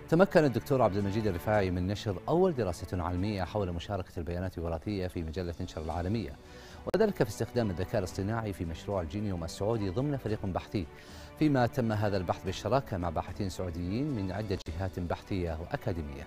تمكن الدكتور عبد المجيد الرفاعي من نشر أول دراسة علمية حول مشاركة البيانات الوراثية في مجلة نشر العالمية، وذلك في استخدام الذكاء الاصطناعي في مشروع الجينيوم السعودي ضمن فريق بحثي، فيما تم هذا البحث بالشراكة مع باحثين سعوديين من عدة جهات بحثية وأكاديمية.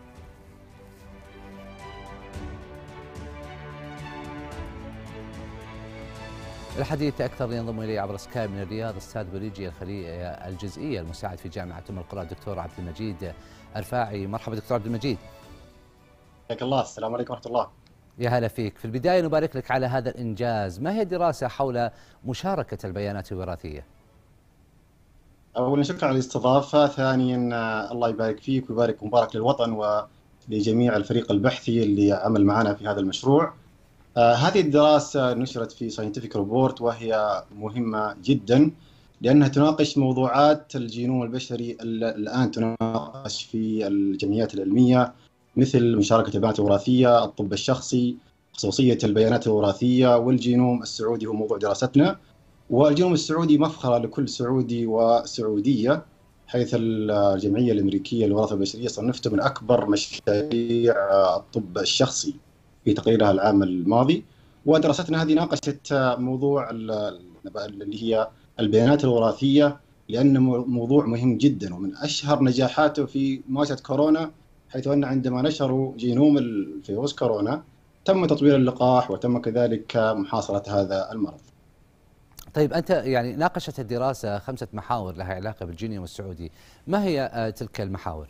الحديث أكثر ينضم إلي عبر سكايب من الرياض أستاذ بيولوجيا الخلية الجزئية المساعد في جامعة أم القرى الدكتور عبد المجيد الرفاعي. مرحبا دكتور عبد المجيد. حياك الله. السلام عليكم ورحمة الله. يا هلا فيك. في البداية نبارك لك على هذا الإنجاز. ما هي الدراسة حول مشاركة البيانات الوراثية؟ أولا شكرا على الاستضافة. ثانيا الله يبارك فيك ويبارك مبارك للوطن ولجميع الفريق البحثي اللي عمل معنا في هذا المشروع. هذه الدراسة نشرت في ساينتفك ريبورت وهي مهمة جدا لأنها تناقش موضوعات الجينوم البشري الآن تناقش في الجمعيات العلمية، مثل مشاركة البيانات الوراثية، الطب الشخصي، خصوصية البيانات الوراثية، والجينوم السعودي هو موضوع دراستنا. والجينوم السعودي مفخرة لكل سعودي وسعودية، حيث الجمعية الأمريكية للوراثة البشرية صنفته من أكبر مشاريع الطب الشخصي في تقريرها العام الماضي. ودراستنا هذه ناقشت موضوع اللي هي البيانات الوراثية، لأنه موضوع مهم جدا ومن أشهر نجاحاته في مواجهة كورونا، حيث أن عندما نشروا جينوم الفيروس كورونا تم تطوير اللقاح وتم كذلك محاصرة هذا المرض. طيب أنت يعني ناقشت الدراسة 5 محاور لها علاقة بالجينيوم السعودي، ما هي تلك المحاور؟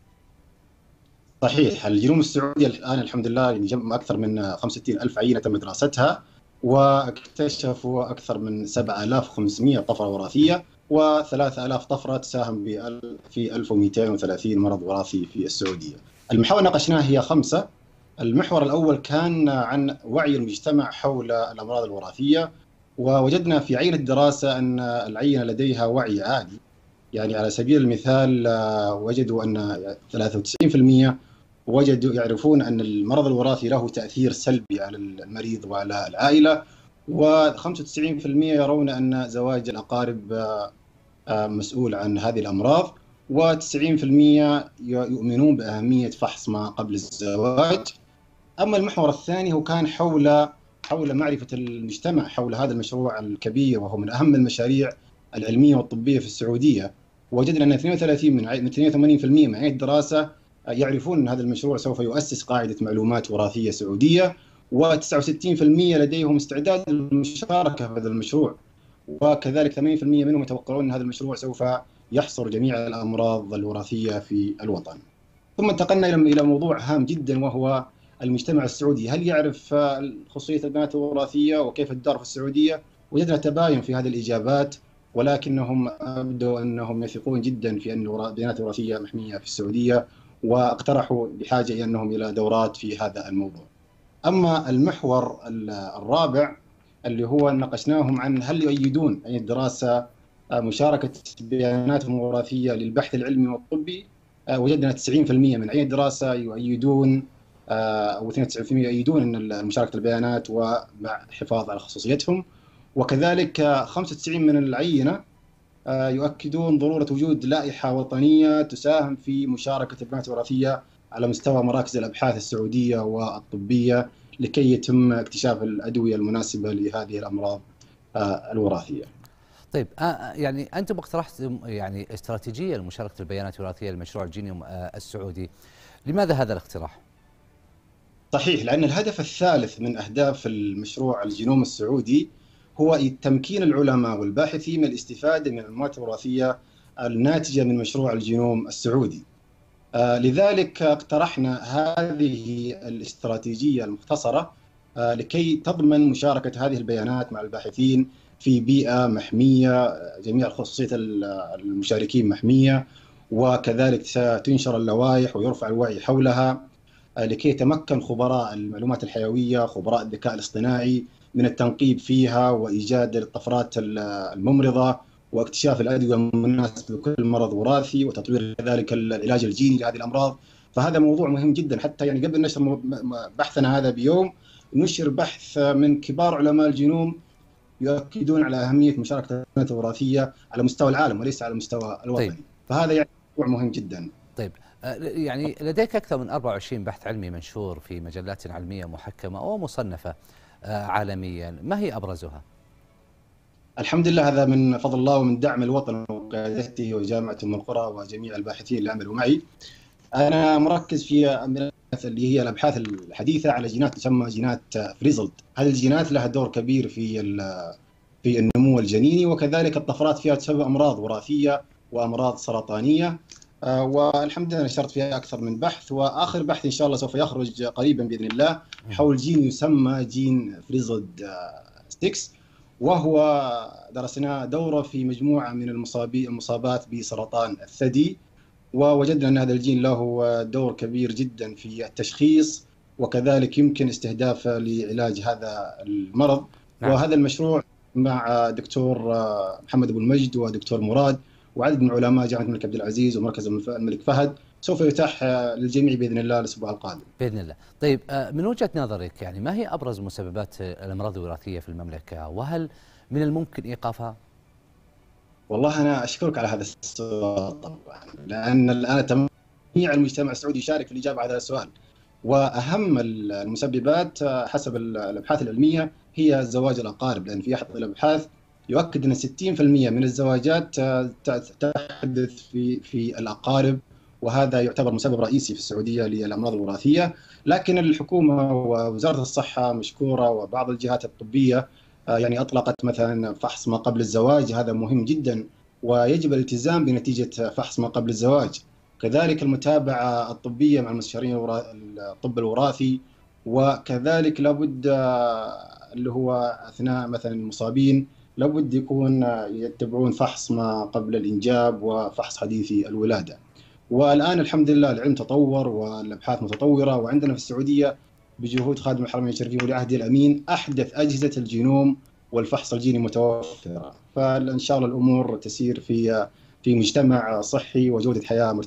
صحيح، الجينوم السعودي الآن الحمد لله جمع أكثر من 65,000 عينة تم دراستها، واكتشفوا أكثر من 7,500 طفرة وراثية و3,000 طفرة تساهم في 1,230 مرض وراثي في السعودية. المحاور ناقشناها هي 5. المحور الأول كان عن وعي المجتمع حول الأمراض الوراثية، ووجدنا في عينة الدراسة أن العينة لديها وعي عالي. يعني على سبيل المثال وجدوا أن 93% وجدوا يعرفون أن المرض الوراثي له تأثير سلبي على المريض وعلى العائلة، و95% يرون أن زواج الأقارب مسؤول عن هذه الأمراض، و90% يؤمنون بأهمية فحص ما قبل الزواج. أما المحور الثاني هو كان حول معرفة المجتمع حول هذا المشروع الكبير، وهو من أهم المشاريع العلمية والطبية في السعودية. وجدنا أن 82 من 82% من عينة الدراسة يعرفون أن هذا المشروع سوف يؤسس قاعدة معلومات وراثية سعودية، و69% لديهم استعداد للمشاركة في هذا المشروع، وكذلك 80% منهم يتوقعون أن هذا المشروع سوف يحصر جميع الأمراض الوراثية في الوطن. ثم انتقلنا إلى موضوع هام جدا، وهو المجتمع السعودي هل يعرف خصوصية البيانات الوراثية وكيف تدار في السعودية؟ وجدنا تباين في هذه الإجابات، ولكنهم أبدوا أنهم يثقون جدا في أن البيانات الوراثية محمية في السعودية، واقترحوا بحاجة أنهم إلى دورات في هذا الموضوع. أما المحور الرابع اللي هو ناقشناهم عن هل يؤيدون أي الدراسة مشاركة بياناتهم الوراثية للبحث العلمي والطبي، وجدنا 90% من عين الدراسة يؤيدون، أو 92% يؤيدون أن مشاركة البيانات ومع الحفاظ على خصوصيتهم، وكذلك 95 من العينة يؤكدون ضرورة وجود لائحة وطنية تساهم في مشاركة البيانات الوراثية على مستوى مراكز الأبحاث السعودية والطبية لكي يتم اكتشاف الأدوية المناسبة لهذه الأمراض الوراثية. طيب يعني أنتم اقترحت يعني استراتيجية لمشاركة البيانات الوراثية لمشروع الجينيوم السعودي، لماذا هذا الاقتراح؟ صحيح، لأن الهدف الثالث من أهداف المشروع الجينوم السعودي هو تمكين العلماء والباحثين من الاستفادة من المعلومات الوراثية الناتجة من مشروع الجينوم السعودي. لذلك اقترحنا هذه الاستراتيجية المختصرة لكي تضمن مشاركة هذه البيانات مع الباحثين في بيئة محمية، جميع خصوصية المشاركين محمية، وكذلك ستنشر اللوائح ويرفع الوعي حولها لكي يتمكن خبراء المعلومات الحيوية، خبراء الذكاء الاصطناعي، من التنقيب فيها وإيجاد الطفرات الممرضة واكتشاف الأدوية المناسبة لكل مرض وراثي، وتطوير كذلك العلاج الجيني لهذه الأمراض. فهذا موضوع مهم جدا. حتى يعني قبل نشر بحثنا هذا بيوم نشر بحث من كبار علماء الجينوم يؤكدون على أهمية مشاركة البيانات الوراثية على مستوى العالم وليس على المستوى الوطني. طيب. فهذا يعني موضوع مهم جدا. طيب يعني لديك أكثر من 24 بحث علمي منشور في مجلات علمية محكمة ومصنفة عالميا، ما هي أبرزها؟ الحمد لله، هذا من فضل الله ومن دعم الوطن وقيادته وجامعة أم القرى وجميع الباحثين اللي عملوا معي. أنا مركز في اللي هي الأبحاث الحديثة على جينات تسمى جينات فريزلد. هذه الجينات لها دور كبير في النمو الجنيني، وكذلك الطفرات فيها تسبب أمراض وراثية وأمراض سرطانية. والحمد لله نشرت فيها أكثر من بحث، وآخر بحث إن شاء الله سوف يخرج قريبا بإذن الله حول جين يسمى جين فريزلد 6، وهو درسنا دوره في مجموعة من المصابات بسرطان الثدي، ووجدنا أن هذا الجين له دور كبير جدا في التشخيص، وكذلك يمكن استهدافه لعلاج هذا المرض. نعم. وهذا المشروع مع دكتور محمد أبو المجد ودكتور مراد وعدد من علماء جامعة الملك عبد العزيز ومركز الملك فهد سوف يتاح للجميع بإذن الله الأسبوع القادم. بإذن الله. طيب من وجهة نظرك يعني ما هي أبرز مسببات الأمراض الوراثية في المملكة، وهل من الممكن إيقافها؟ والله أنا أشكرك على هذا السؤال طبعا، لأن الآن جميع المجتمع السعودي يشارك في الإجابة على هذا السؤال. وأهم المسببات حسب الأبحاث العلمية هي الزواج الأقارب، لأن في أحد الأبحاث يؤكد أن 60% من الزواجات تحدث في الأقارب، وهذا يعتبر مسبب رئيسي في السعودية للأمراض الوراثية. لكن الحكومة ووزارة الصحة مشكورة وبعض الجهات الطبية يعني أطلقت مثلا فحص ما قبل الزواج، هذا مهم جدا ويجب الالتزام بنتيجة فحص ما قبل الزواج. كذلك المتابعة الطبية مع المستشارين الطب الوراثي، وكذلك لابد اللي هو أثناء مثلا المصابين لابد يكون يتبعون فحص ما قبل الإنجاب وفحص حديثي الولادة. والآن الحمد لله العلم تطور والأبحاث متطورة، وعندنا في السعودية بجهود خادم الحرمين الشريفين ولي عهده الأمين أحدث أجهزة الجينوم والفحص الجيني متوفرة، فإن شاء الله الأمور تسير في مجتمع صحي وجودة حياة مرتفعة.